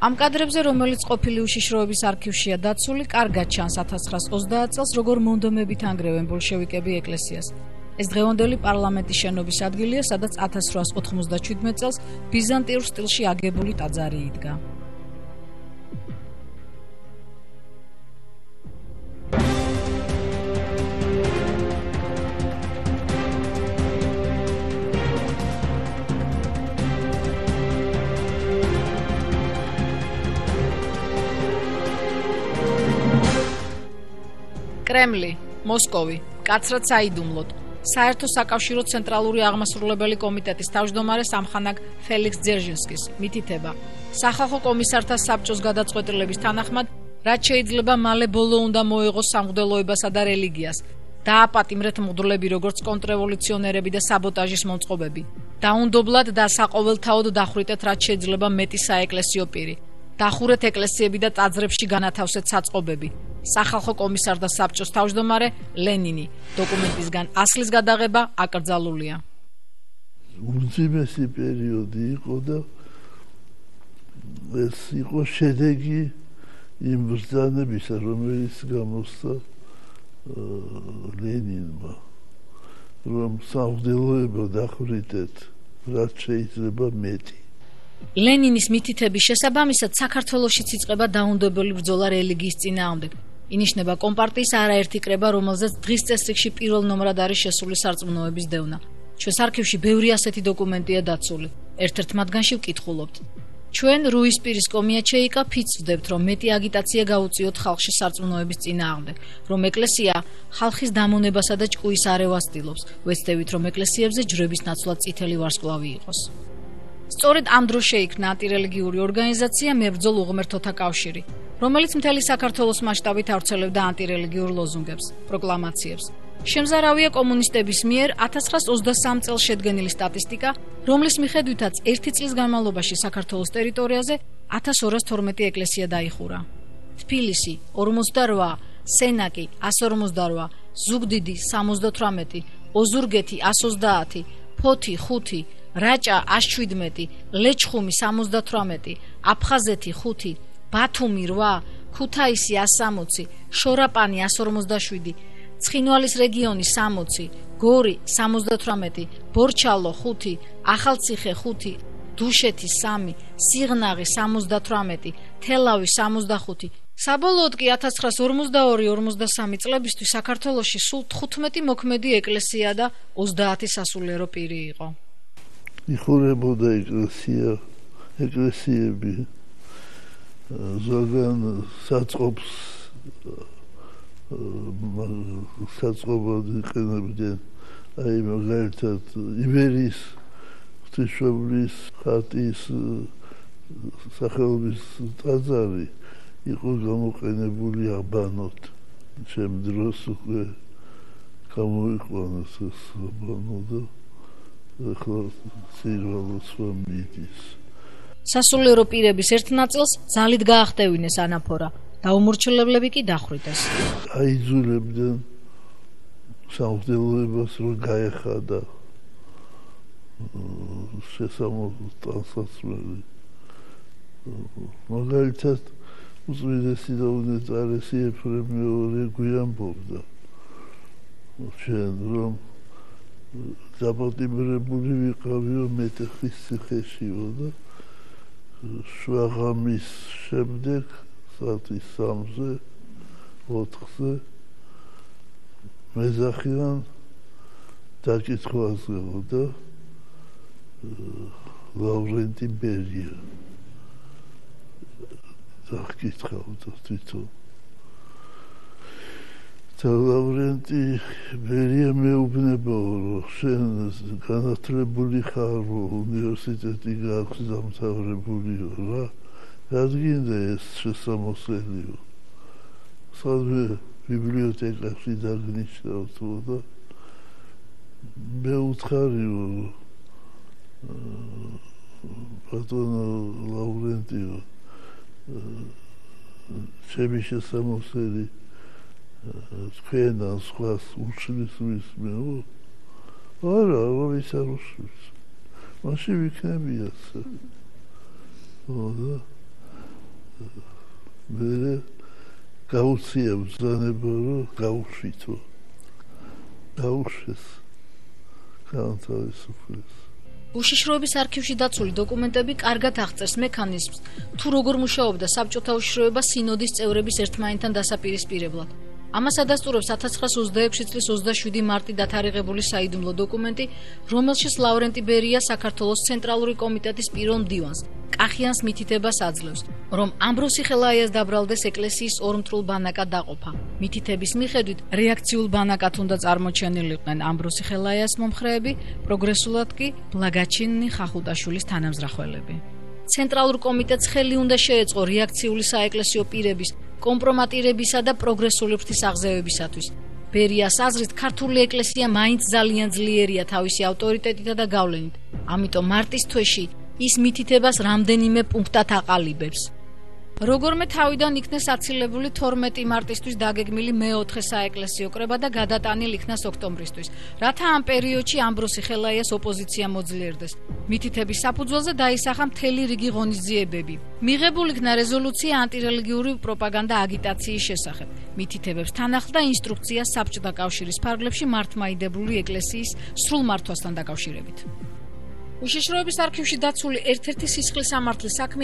Am კადრებზე, რომელიც ყოფილი უშიშროების არქივშია დაცული, კარგად ჩანს 1930 წელს, როგორ მონდომებით ანგრევენ ბოლშევიკები ეკლესიას. ეს დღევანდელი პარლამენტის შენობის ადგილია, სადაც 1897 წელს ბიზანტიურ სტილში აგებული ტაძარი იდგა. კრემლი, მოსკოვი, კაცრად საიდუმლოდ. საერთო საკავშირო ცენტრალური აღმასრულებელი კომიტეტის თავმჯდომარე სამხანაგ ფელიქს ძერჟინსკის მითითება. სახალხო კომისართა საბჭოს გადაწყვეტილების თანახმად, რაც შეიძლება მალე ბოლო უნდა მოეღოს სამღვდელოებასა და რელიგიას. დააპატიმრეთ მღვდლები როგორც კონტრრევოლუციონერები და საბოტაჟის მომწყობები. დაუნდობლად და საყოველთაოდ დახვრიტეთ რაც შეიძლება მეტი საეკლესიო პირი. დახურეთ ეკლესიები და ტაძრებში განათავსეთ საწყობები. სახალხო კომისართა საბჭოს თავმჯდომარე ლენინი. დოკუმენტისგან ასლის გადაღება აკრძალულია. უძიმესი პერიოდი იყო და ეს იყო შედეგი იმ ბრძანებისა, რომელიც გამოსცა ლენინმა, რომ სამღვდელოება დახვრიტეთ რაც შეიძლება მეტი. ლენინის მითითების შესაბამისად საქართველოშიც იწყება დაუნდობელი ბრძოლა რელიგიის წინააღმდეგ. ინიშნება კომპარტიის არაერთი კრება, რომელზეც დღის წესრიგში პირველ ნომრად არის შესული სარწმუნოების დევნა. ჩვენს არქივში ბევრი ასეთი დოკუმენტია დაცული. ერთ-ერთ მათგანში ვკითხულობთ. ჩვენ რუისპირის კომიაჩეიკა ფიცვდებთ, რომ მეტი აგიტაცია გაუწიოთ ხალხში სარწმუნოების წინააღმდეგ, რომ ეკლესია ხალხის დამონებასა და ჭკუის არევას ცდილობს. ვეცდებით, რომ ეკლესიებზე ჯვრების ნაცვლად წითელი ვარსკვლავი იყოს. სწორედ ამ დროს შეიქმნა ანტირელიგიური ორგანიზაცია მებრძოლ უღმერთოთა კავშირი, რომელიც მთელი საქართველოს მასშტაბით ავრცელებდა ანტირელიგიურ ლოზუნგებს, პროკლამაციებს. შემზარავია კომუნისტების მიერ 1923 წელს შედგენილი სტატისტიკა, რომლის მიხედვითაც ერთი წლის განმავლობაში საქართველოს ტერიტორიაზე 1212 ეკლესია დაიხურა. თბილისი 48, სენაკი 148, ზუგდიდი 78, ოზურგეთი 130, ფოთი 5, რაჭა 117, ლეჩხუმი 78, აფხაზეთი 5, ბათუმი 8, ქუთაისი 160, შორაპანი 157, ცხინვალის რეგიონი 60, გორი 78, ბორჩალო 5, ახალციხე 5, დუშეთი 3, სიღნაღი 78, თელავი 65. საბოლოოდ კი 1942-43 წლებისთვის საქართველოში სულ 15 მოქმედი ეკლესია და 30 სასულიერო პირი იყო. იხურებოდა ეკლესიები ზოგან საწყობად იყენებდნენ, აი მაგალითად იბერიის ღვთისმშობლის ხატის სახელობის ტაძარი იყო გამოყენებული აბანოდ. ჩემ დროს უკვე გამოიყვანეს ეს აბანო და ახლა სირვალოს მიდის. სასულიერო პირების ერთ ნაწილს ძალით გაახტევინეს ანაფორა, დაუმორჩილებლები კი დახვრიტეს. აიძულებდნენ სამღვდელოებას რომ გაეხადა შესამოსლ ტანსაცმელი. მაგალითად უწმიდესი და უნეტარესი ეფრემ მეორე გვიანბობდა ჩვენ რომ დაპატიმრებული ვიყავიო მეტეხის ციხეშიო და შვაღამის შემდეგ საათის 3-ზე 4-ზე მეძახიან დაკითხვაზე და ლავრენტი ბერია დაკითხავდა თვითონ. და ლავრენტი ბერია მეუბნებაო, რომ შენ განათლებული ხარ, უნივერსიტეტი გაქვს დამთავრებულიო რა, რადგინდა ეს შესამოსელიო. სადმე ბიბლიოთეკაში დაგნიშნავთო და მე უთხარიო ბატონო ლავრენტიო, ჩემი შესამოსელი თქვენ ან სხვას უშლის მისმეო? არა, რომის არ უშლის. მაშინ ვიქნები ასე. მე გაუწია ბრძანება რომ გაუშვითო გაუშვეს განთავისუფლეს უშიშროების არქივში დაცული დოკუმენტები კარგად აღწერს მექანიზმს თუ როგორ მუშაობდა საბჭოთა უშიშროება სინოდის წევრების ერთმანეთთან დასაპირისპირებლად. ამას ადასტურებს 1926 წლის 27 მარტი დათარიღებული საიდუმლო დოკუმენტი, რომელშიც ლავრენტი ბერია საქართველოს ცენტრალური კომიტეტის პირველ მდივანს კახიანს მითითებას აძლევს, რომ ამბროსი ხელაიას დაბრალდეს ეკლესიის ორმთრულ ბანაკად დაყოფა. მითითების მიხედვით რეაქციულ ბანაკად უნდა წარმოჩენილიყვნენ ამბროსი ხელაიას მომხრეები, პროგრესულად კი ბლაგაჩინი ხახუტაშვილის თანამზრახველები. ცენტრალურ კომიტეტს ხელი უნდა შეეწყო რეაქციული საეკლესიო პირების კომპრომატირებისა და პროგრესული ფრთის აღზევებისათვის. ბერიას აზრით, ქართული ეკლესია მაინც ძალიან ძლიერია თავისი ავტორიტეტითა და გავლენით. ამიტომ მარტის თვეში ის მითითებას რამდენიმე პუნქტად აყალიბებს. როგორმე თავიდან იქნეს აცილებული 12 მარტისთვის დაგეგმილი მეოთხე საეკლესიო კრება და გადატანილ იქნას ოქტომბრისთვის, რათა ამ პერიოდში ამბროსი ხელაიას ოპოზიცია მოძლიერდეს. მითითების საფუძველზე დაისახა მთელი რიგი ღონისძიებები. მიღებულ იქნა რეზოლუცია ანტირელიგიური პროპაგანდა აგიტაციის შესახებ. მითითებებს თან ახლდა ინსტრუქცია საბჭოთა კავშირის ფარგლებში მართლმადიდებლური ეკლესიის სრულ მართვასთან დაკავშირებით. უშიშროების არქივში დაცული ერთ-ერთი სისხლის სამართლის საქმე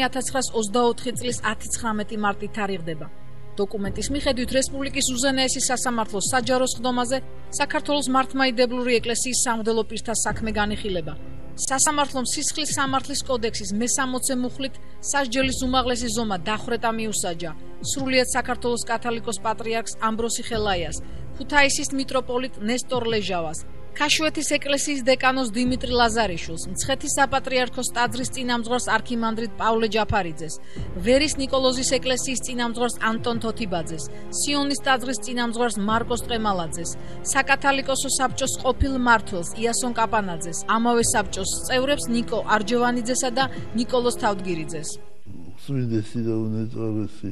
1924 წლის 10-19 მარტით თარიღდება. დოკუმენტის მიხედვით რესპუბლიკის უზენაესი სასამართლოს საჯარო სხდომაზე საქართველოს მართლმადიდებლური ეკლესიის სამღვდელო პირთა საქმე განიხილება. სასამართლომ სისხლის სამართლის კოდექსის მე-60 მუხლით სასჯელის უმაღლესი ზომა დახვრეტა მიუსაჯა სრულიად საქართველოს კათოლიკოს პატრიარქს ამბროსი ხელაიას, ქუთაისის მიტროპოლიტ ნესტორ ლეჟავას, ქაშვეთის ეკლესიის დეკანოს დიმიტრი ლაზარიშვილს, მცხეთის საპატრიარქოს ტაძრის წინამძღვარს არქიმანდრიტ პავლე ჯაფარიძეს, ვერის ნიკოლოზის ეკლესიის წინამძღვარს ანტონ თოთიბაძეს, სიონის ტაძრის წინამძღვარს მარკოს ტრემალაძეს, საკათალიკოსო საბჭოს ყოფილ მმართველს იასონ კაპანაძეს, ამავე საბჭოს წევრებს ნიკო არჯევანიძესა და ნიკოლოზ თავდგირიძეს. სვიდესი და უნეტარესი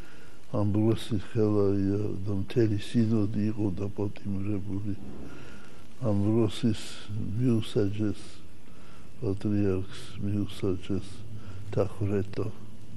ამბროსი ხელაია და მთელი სინოდი იყო დაპატიმრებული. ამბროსის მიუსაჯეს პატრიარქს მიუსაჯეს დახვრეტა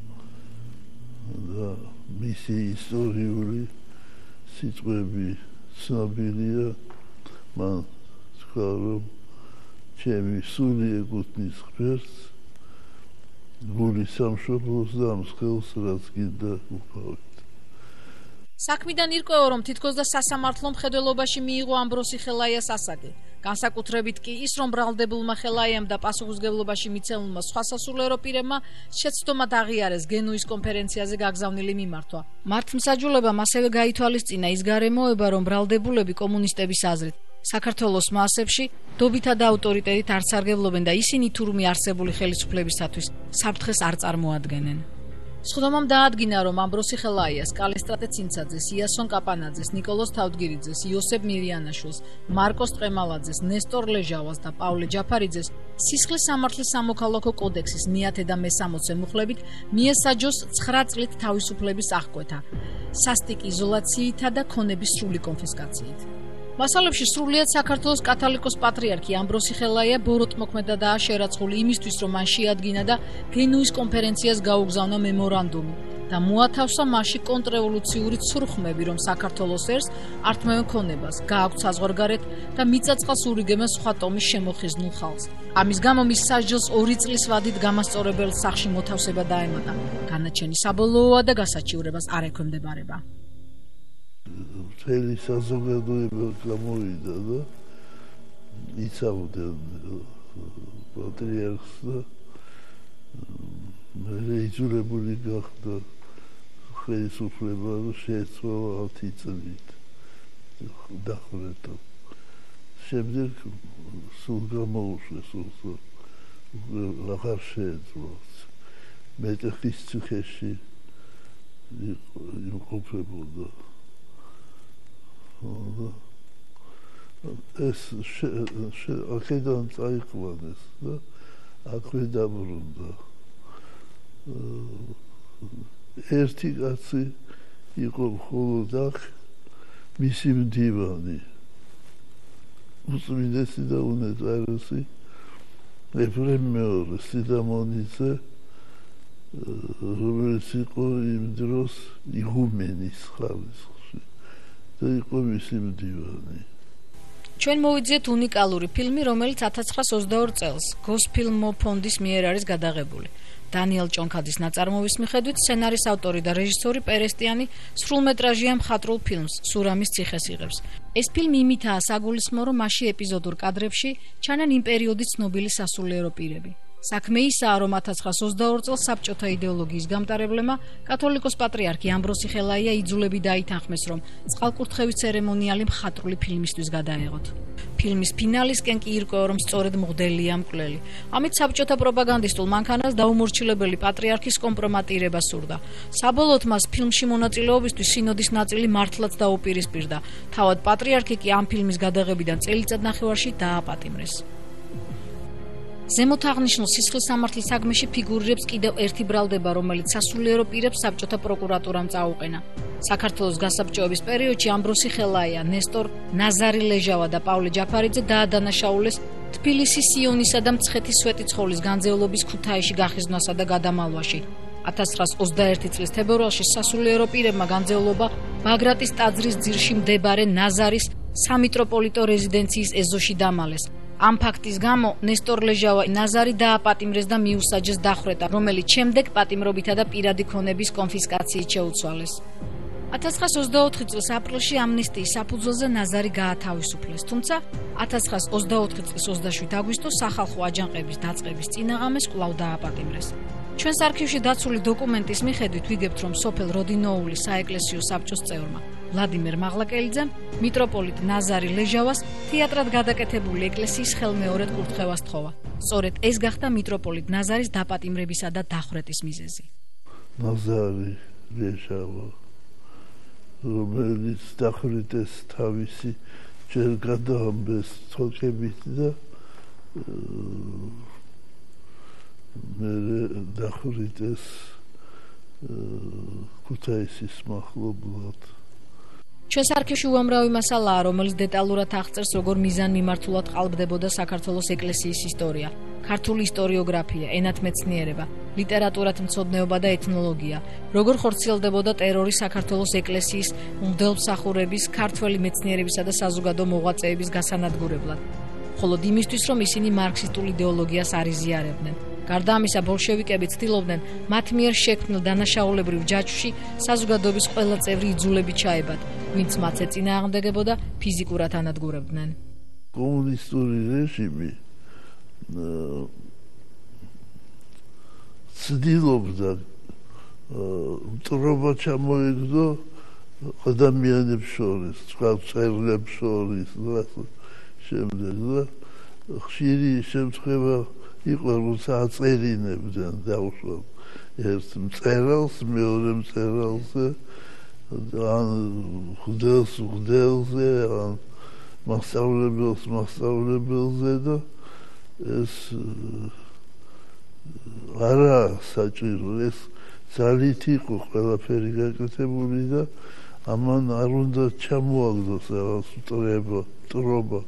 და მისი ისტორიული სიტყვები ცნობილია. მან თქვა რომ ჩემი სული ეკუთვნის ღმერთს, გული სამშობლოს და ამ სხეულს რაც გინდა უყავით. საქმიდან ირკვევა, რომ თითქოს და სასამართლო მხედველობაში მიიღო ამბროსი ხელაიას ასაკი. განსაკუთრებით კი ის, რომ ბრალდებულმა ხელაიამ და პასუხისმგებლობაში მიცემულმა სხვა სასულიერო პირებმა შეცდომად აღიარეს გენუის კონფერენციაზე გაგზავნილი მიმართვა. მართლმსაჯულებამ ასევე გაითვალისწინა ის გარემოება, რომ ბრალდებულები კომუნისტების აზრით საქართველოს მასებში დობითა და ავტორიტეტით არ სარგებლობენ და ისინი თურმე არსებული ხელისუფლებისათვის საფრთხეს არ წარმოადგენენ. სხდომამ დაადგინა, რომ ამბროსი ხელაიას, კალისტრატე ცინცაძეს, იასონ კაპანაძეს, ნიკოლოზ თავდგირიძეს, იოსებ მირიანაშვილს, მარკოს ტრემალაძეს, ნესტორ ლეჟავას და პავლე ჯაფარიძეს სისხლის სამართლის სამოქალაქო კოდექსის მე-10 და მე-60 მუხლებით მიესაჯოს 9 წლით თავისუფლების აღკვეთა, სასტიკ იზოლაციითა და ქონების სრული კონფისკაციით. მასალებში სრულიად საქართველოს კათოლიკოს პატრიარქი ამბროსი ხელაია ბოროტმოქმედადაა შერაცხული იმისთვის, რომ მან შეადგინა და გენუის კონფერენციას გაუგზავნა მემორანდუმი და მოათავსა მასში კონტრრევოლუციური ცრუხმები, რომ საქართველოს ერს ართმევენ ქონებას, გააქვთ საზღვარგარეთ და მიწაწყალს ურიგებენ სხვა ტომის შემოხიზნულ ხალხს. ამის გამო მის სასჯელს 2 წლის ვადით გამასწორებელ სახლში მოთავსება დაემატა. განაჩენი საბოლოოა და გასაჩივრებას არ ექვემდებარება. მთელი საზოგადოება გამოვიდა და იცავდნენ პატრიარქს და იძულებული გახდა ხელისუფლება შეეცვალა 10 წლით დახვრეტა. შემდეგ სულ გამოუშვეს, აღარ შეეძლოს. მეტეხის ციხეში იმყოფებოდა. ეს აქედან წაიყვანეს და აქვე დაბრუნდა. ერთი კაცი იყო მხოლოდ აქ, მისი მდივანი, უწმინდესი და უნეტარესი ეფრემ მეორე სიდამონიძე, რომელიც იყო იმ დროს იგუმენის ხარისხში და იყო მისი მდივანი. ჩვენ მოვიძიეთ უნიკალური ფილმი, რომელიც 1922 წელს გოსფილმო ფონდის მიერ არის გადაღებული. დანიელ ჭონქაძის ნაწარმოების მიხედვით სცენარის ავტორი და რეჟისორი პერესტიანი სრულმეტრაჟიან მხატვრულ ფილმს სურამის ციხეს იღებს. ეს ფილმი იმითაა საგულისხმო, რომ მასში ეპიზოდურ კადრებში ჩანან იმ პერიოდის ცნობილი სასულიერო პირები. საქმე ისაა, რომ 1922 წელს საბჭოთა იდეოლოგიის გამტარებლებმა კათოლიკოს პატრიარქი ამბროსი ხელაია იძულები დაითანხმეს, რომ წყალკურთხევის ცერემონიალი მხატვრული ფილმისთვის გადაეღოთ. ფილმის ფინალისკენ კი ირკვევა, რომ სწორედ მღვდელია მკვლელი. ამით საბჭოთა პროპაგანდისტულ მანქანას დაუმორჩილებელი პატრიარქის კომპრომატირება სურდა. საბოლოოდ მას ფილმში მონაწილეობისთვის სინოდის ნაწილი მართლაც დაუპირისპირდა. თავად პატრიარქი კი ამ ფილმის გადაღებიდან წელიწადნახევარში დააპატიმრეს. ზემოთ აღნიშნულ სისხლისამართლის საგმეში ფიგურირებს კიდევ ერთი ბრალდება, რომელიც სასულიერო პირებს საბჭოთა პროკურატურამ წაუყენა. საქართველოს გასაბჭოების პერიოდში ამბროსი ხელაია, ნესტორ ნაზარი ლეჟავა და პავლე ჯაფარიძე დაადანაშაულეს თბილისის სიონისა და მცხეთის სვეტიცხოვლის განძევლობის ქუთაისში გახიზნვასა და გადამალვაში. 1921 წლის თებერვალში სასულიერო პირებმა განძევლობა ბაგრატის ტაძრის ძირში მდებარე ნაზარის სამიტროპოლიტო რეზიდენციის ეზოში დამალეს. ამ ფაქტის გამო ნესტორ ლეჟავა ნაზარი დააპატიმრეს და მიუსაჯეს დახვრეტა, რომელიც შემდეგ პატიმრობითა და პირადი ქონების კონფისკაციით შეუცვალეს. 1924 წლის აპრილში ამნისტიის საფუძველზე ნაზარი გაათავისუფლეს, თუმცა 1924 წლის 27 აგვისტოს სახალხო აჯანყების დაწყების წინაღამეს კვლავ დააპატიმრეს. ჩვენს არქივში დაცული დოკუმენტის მიხედვით ვიგებთ, რომ სოფელ როდინოულის საეკლესიო საბჭოს წევრმა ვლადიმერ მაღლაკელიძემ მიტროპოლიტ ნაზარი ლეჟავას თეატრად გადაკეთებული ეკლესიის ხელმეორედ კურთხევა სთხოვა. სწორედ ეს გახდა მიტროპოლიტ ნაზარის დაპატიმრებისა და დახვრეტის მიზეზი. ნაზარი ლეჟავა, რომელიც დახვრიტეს თავისი ჯერ გადაამბეს თოკებით და მე დახვრიტეს ქუთაისის მახლობლად. ჩვენს არქივში უამრავი მასალაა, რომელიც დეტალურად აღწერს, როგორ მიზანმიმართულად ყალბდებოდა საქართველოს ეკლესიის ისტორია, ქართული ისტორიოგრაფია, ენათმეცნიერება, ლიტერატურათმცოდნეობა მცოდნეობა და ეთნოლოგია, როგორ ხორციელდებოდა ტერორი საქართველოს ეკლესიის მღვდელმსახურების, ქართველი მეცნიერებისა და საზოგადო მოღვაწეების გასანადგურებლად, მხოლოდ იმისთვის, რომ ისინი მარქსისტულ იდეოლოგიას არ იზიარებდნენ. გარდა ამისა, ბოლშევიკები ცდილობდნენ მათ მიერ შექმნილ დანაშაულებრივ ჯაჭვში საზოგადოების ყველა წევრი იძულებით ჩაებათ, ვინც მათ ეწინააღმდეგებოდა, ფიზიკურად ანადგურებდნენ. კომუნისტური რეჟიმი ცდილობდა მტრობა ჩამოეგდო ადამიანებს შორის, წყალწერლებს შორის და შემდეგ და ხშირი შემთხვევა იყო, როცა აწერინებდნენ დაუშვათ ერთ მწერალს, მეორე მწერალზე, ან ხდელზე, ან მასწავლებელზე და ეს არა საჭირო, ეს ძალით იყო ყველაფერი გაკეთებული და ამან არ უნდა ჩამოაგდოს რაღაც მტრობა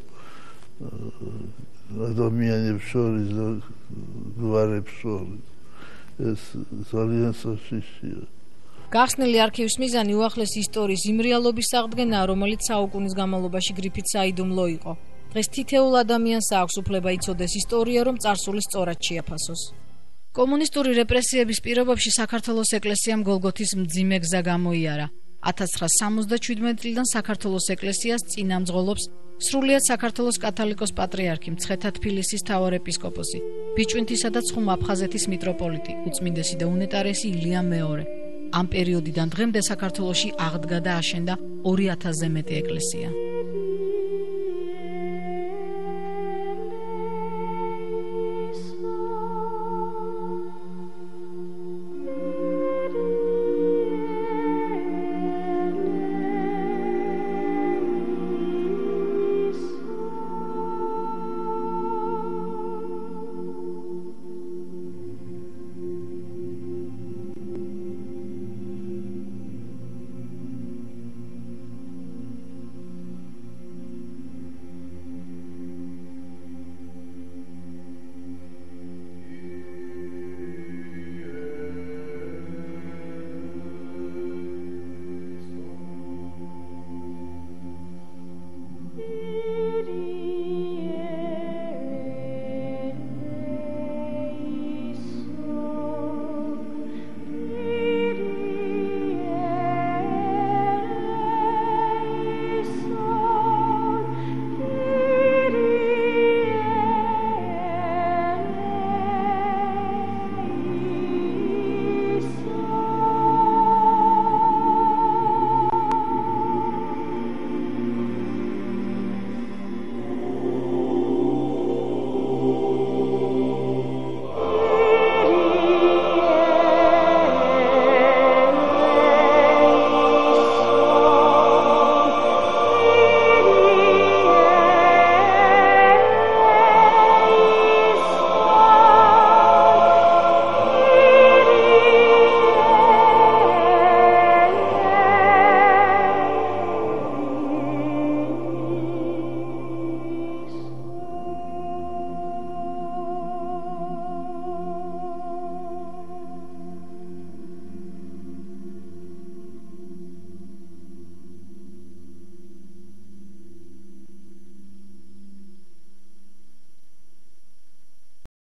ადამიანებს შორის და გვარებს შორის. ეს ძალიან საშიშია. გახსნილი არქივის მიზანი უახლეს ისტორიის იმ რეალობის აღდგენაა, რომელიც საუკუნის განმავლობაში გრიფით საიდუმლო იყო. დღეს თითოეულ ადამიანს აქვს უფლება იცოდეს ისტორია, რომ წარსული სწორად შეაფასოს. კომუნისტური რეპრესიების პირობებში საქართველოს ეკლესიამ გოლგოთის მძიმე გზა გამოიარა. 1977 წლიდან საქართველოს ეკლესიას წინამძღოლობს სრულიად საქართველოს კათოლიკოს პატრიარქი, მცხეთა თბილისის მთავარეპისკოპოსი, ბიჭვინთისა და ცხუმ აფხაზეთის მიტროპოლიტი, უწმინდესი და უნეტარესი ილია მეორე. ამ პერიოდიდან დღემდე საქართველოში აღდგა და აშენდა 2000-ზე მეტი ეკლესია.